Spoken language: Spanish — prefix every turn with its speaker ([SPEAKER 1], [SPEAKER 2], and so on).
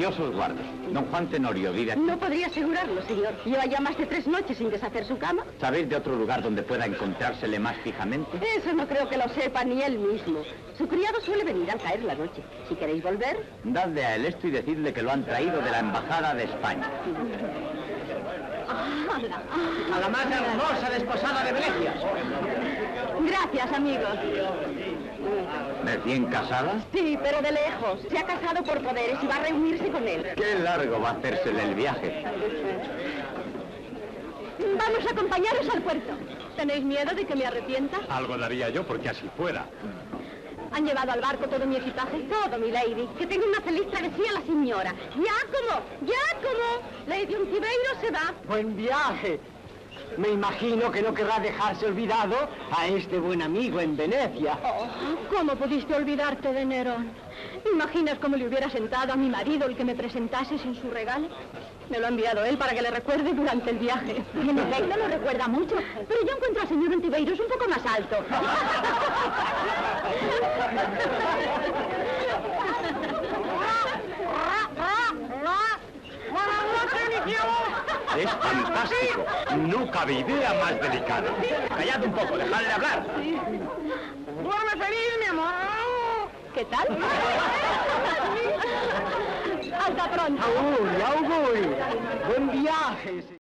[SPEAKER 1] Dios os guarde. Don Juan Tenorio vive aquí.
[SPEAKER 2] No podría asegurarlo, señor. Lleva ya más de 3 noches sin deshacer su cama.
[SPEAKER 1] ¿Sabéis de otro lugar donde pueda encontrársele más fijamente?
[SPEAKER 2] Eso no creo que lo sepa ni él mismo. Su criado suele venir al caer la noche. Si queréis volver...
[SPEAKER 1] Dadle a él esto y decidle que lo han traído de la Embajada de España.
[SPEAKER 3] A la más hermosa desposada de Venecia.
[SPEAKER 2] Gracias, amigos.
[SPEAKER 1] ¿Recién casada?
[SPEAKER 2] Sí, pero de lejos. Se ha casado por poderes y va a reunirse con él.
[SPEAKER 1] Qué largo va a hacérsele el viaje.
[SPEAKER 2] Vamos a acompañaros al puerto. ¿Tenéis miedo de que me arrepienta?
[SPEAKER 4] Algo daría yo porque así fuera.
[SPEAKER 2] ¿Han llevado al barco todo mi equipaje? Todo, mi lady. Que tenga una feliz travesía a la señora. ¡Giacomo! ¡Giacomo! Lady Ontiveiro se va.
[SPEAKER 3] Buen viaje. Me imagino que no querrá dejarse olvidado a este buen amigo en Venecia.
[SPEAKER 2] Oh, ¿cómo pudiste olvidarte de Nerón? ¿Imaginas cómo le hubiera sentado a mi marido el que me presentase sin su regalo? Me lo ha enviado él para que le recuerde durante el viaje. Y en efecto lo recuerda mucho, pero yo encuentro al señor Ontiveiro un poco más alto.
[SPEAKER 4] Es fantástico. No cabe idea más delicada. Callad un poco, dejad de hablar.
[SPEAKER 2] ¡Duerme feliz, mi amor! ¿Qué tal? ¡Hasta pronto!
[SPEAKER 3] Auguri, auguri. Buen viaje.